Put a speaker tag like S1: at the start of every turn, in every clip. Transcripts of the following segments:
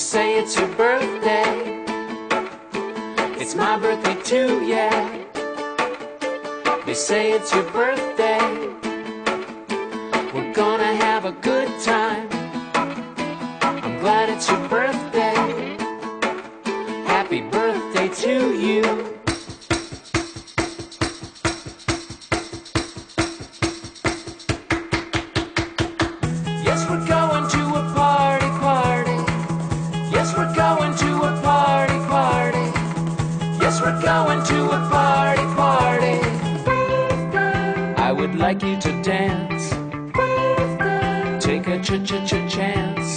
S1: say it's your birthday. It's my birthday too, yeah. They say it's your birthday. We're gonna have a good time. I'm glad it's your birthday. Happy birthday to you. Yes, we're going to a party, party. Yes, we're going to a party, party. Yes, we're going to a party, party. I would like you to dance. Take a chance.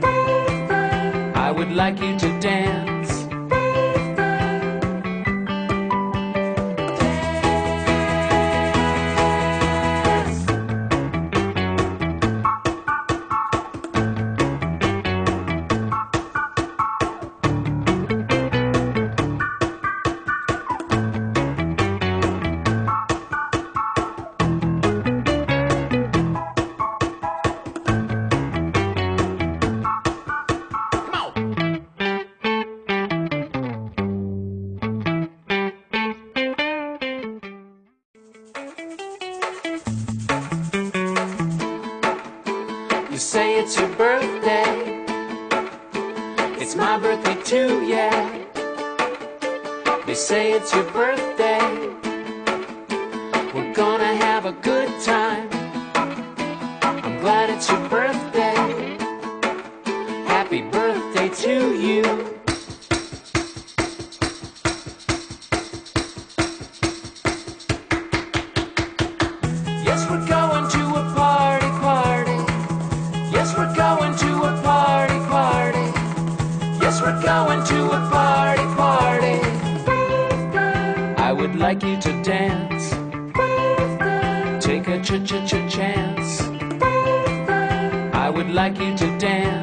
S1: I would like you to dance. You say it's your birthday. It's my birthday too, yeah. They say it's your birthday. We're gonna have a good time. I'm glad it's your birthday. Happy birthday to you. Yes, we're going to a party, party. Yes, we're going to a party, party. Yes, we're going to a party, party. I would like you to dance. Take a chance. I would like you to dance.